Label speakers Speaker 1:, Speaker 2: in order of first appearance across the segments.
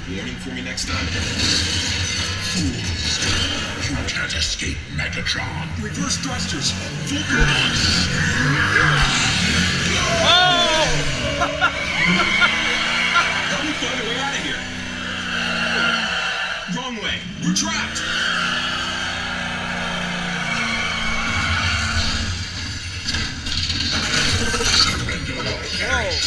Speaker 1: Warning for me next time.
Speaker 2: Fools! You can't escape Megatron.
Speaker 1: Reverse thrusters. Vulcan launch.
Speaker 3: Oh!
Speaker 1: Help me find a way out of here. Wrong way. We're trapped.
Speaker 3: Whoa!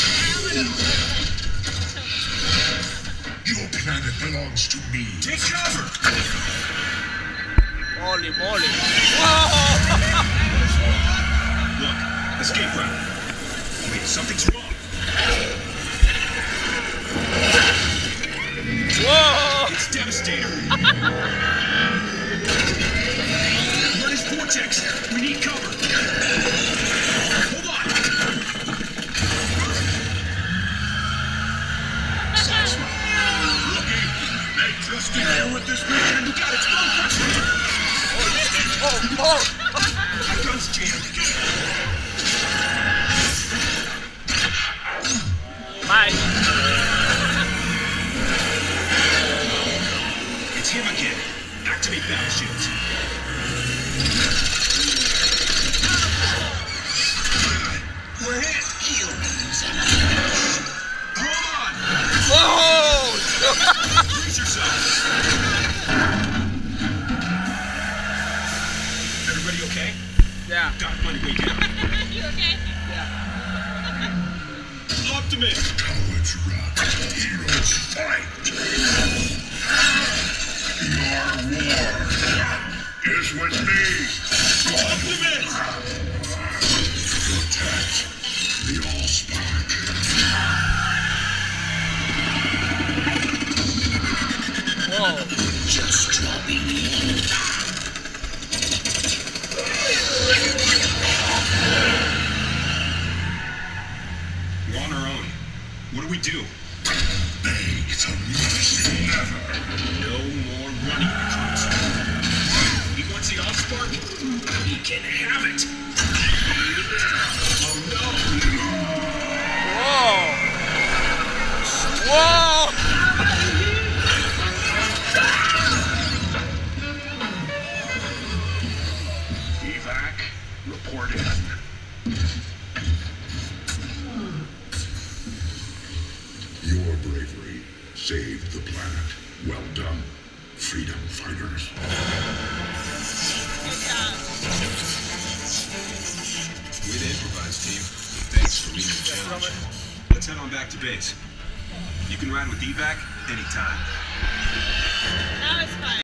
Speaker 2: Your planet belongs to me.
Speaker 1: Take cover.
Speaker 3: Holy moly! Whoa!
Speaker 1: Look, escape route. Wait, something's wrong.
Speaker 3: Whoa!
Speaker 1: It's Devastator. Run his vortex. We need cover. Hold on.
Speaker 2: Sasma! Rookie! They just in here with this mission!
Speaker 1: We got it. Bone crusher.
Speaker 3: Oh! Oh!
Speaker 1: My gun's jammed.
Speaker 3: Bye!
Speaker 1: It's him again. Activate battle shields. We're hit. Hold on.
Speaker 3: Whoa!
Speaker 1: Brace yourself. Everybody okay?
Speaker 3: Yeah.
Speaker 1: Gotta find a way down.
Speaker 4: You okay?
Speaker 1: Optimus.
Speaker 2: Cowards run. Heroes fight. Your war is with me.
Speaker 1: Optimus.
Speaker 2: Protect the Allspark.
Speaker 3: Whoa!
Speaker 2: Just dropping in.
Speaker 1: We're on our own. What do we do?
Speaker 2: Beg the mercy never.
Speaker 1: No more running, recruits. He wants the Allspark? He can have it. Oh no!
Speaker 3: Whoa! Whoa!
Speaker 2: Evac, report in. Your bravery saved the planet. Well done, freedom fighters.
Speaker 4: Good job.
Speaker 1: Way to improvise, team. Thanks for meeting the challenge. Let's head on back to base. You can ride with Evac anytime.
Speaker 4: That was fun.